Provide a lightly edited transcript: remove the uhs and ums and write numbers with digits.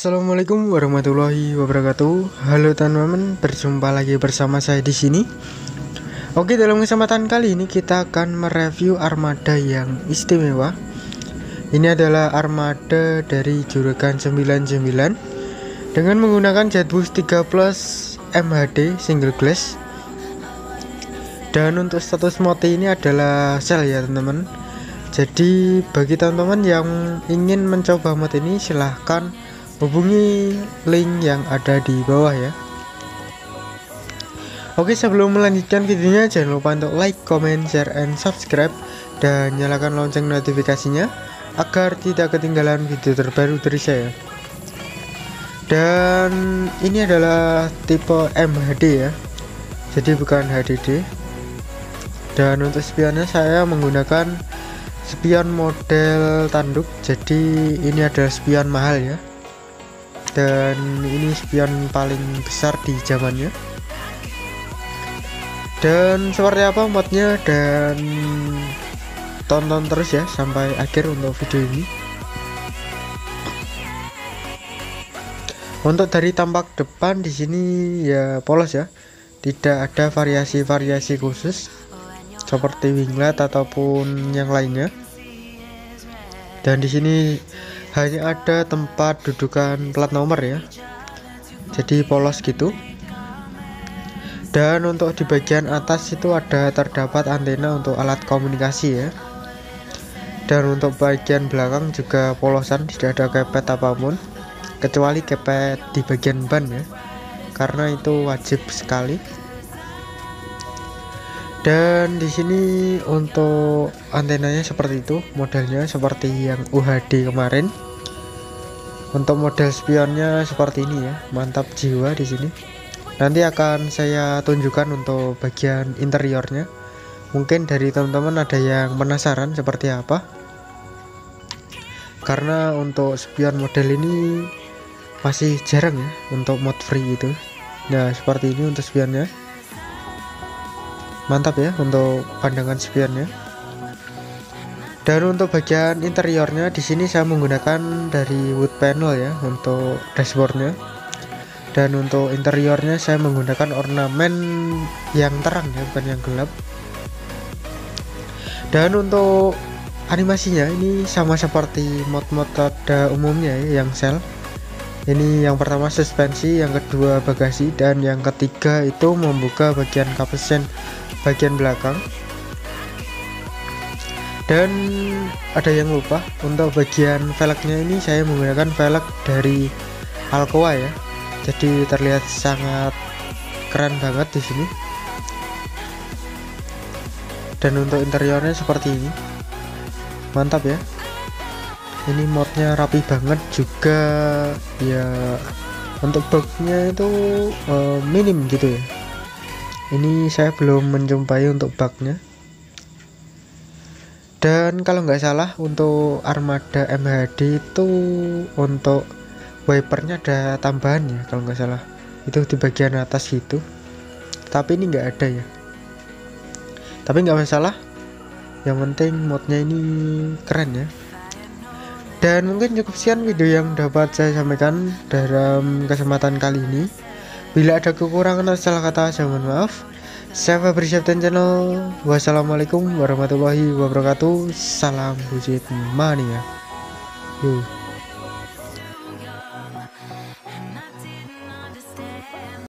Assalamualaikum warahmatullahi wabarakatuh. Halo teman-teman, berjumpa lagi bersama saya di sini. Oke, dalam kesempatan kali ini kita akan mereview armada yang istimewa. Ini adalah armada dari Juragan 99 dengan menggunakan JetBoost 3 Plus MHD single glass. Dan untuk status mode ini adalah sel ya teman-teman. Jadi bagi teman-teman yang ingin mencoba mode ini silahkan hubungi link yang ada di bawah ya. Oke, sebelum melanjutkan videonya jangan lupa untuk like, comment, share, and subscribe dan nyalakan lonceng notifikasinya agar tidak ketinggalan video terbaru dari saya. Dan ini adalah tipe MHD ya, jadi bukan HDD. Dan untuk spionnya saya menggunakan spion model tanduk, jadi ini adalah spion mahal ya, dan ini spion paling besar di zamannya. Dan seperti apa modnya, dan tonton terus ya sampai akhir untuk video ini. Untuk dari tampak depan di sini ya polos ya, tidak ada variasi-variasi khusus seperti winglet ataupun yang lainnya. Dan di sini hanya ada tempat dudukan plat nomor ya, jadi polos gitu. Dan untuk di bagian atas itu terdapat antena untuk alat komunikasi ya. Dan untuk bagian belakang juga polosan, tidak ada kepet apapun kecuali kepet di bagian ban ya, karena itu wajib sekali. Dan di sini untuk antenanya seperti itu, modelnya seperti yang UHD kemarin. Untuk model spionnya seperti ini ya, mantap jiwa di sini. Nanti akan saya tunjukkan untuk bagian interiornya. Mungkin dari teman-teman ada yang penasaran seperti apa, karena untuk spion model ini masih jarang ya untuk mod free itu. Nah seperti ini untuk spionnya, mantap ya untuk pandangan spionnya. Dan untuk bagian interiornya di sini saya menggunakan dari wood panel ya untuk dashboardnya. Dan untuk interiornya saya menggunakan ornamen yang terang ya, bukan yang gelap. Dan untuk animasinya ini sama seperti mod-mod pada umumnya ya, yang sel. Ini yang pertama suspensi, yang kedua bagasi, dan yang ketiga itu membuka bagian kapesen bagian belakang. Dan ada yang lupa, untuk bagian velgnya ini saya menggunakan velg dari Alcoa ya, jadi terlihat sangat keren banget di sini. Dan untuk interiornya seperti ini, mantap ya. Ini modnya rapi banget juga ya. Untuk bugnya itu minim gitu ya. Ini saya belum menjumpai untuk bugnya. Dan kalau nggak salah untuk armada MHD itu untuk wipernya ada tambahan ya, kalau nggak salah itu di bagian atas gitu, tapi ini nggak ada ya. Tapi nggak masalah, yang penting modnya ini keren ya. Dan mungkin cukup sekian video yang dapat saya sampaikan dalam kesempatan kali ini. Bila ada kekurangan atau salah kata saya mohon maaf. Saya Fabri Septian Channel. Wassalamualaikum warahmatullahi wabarakatuh. Salam bujet mania. Yuh.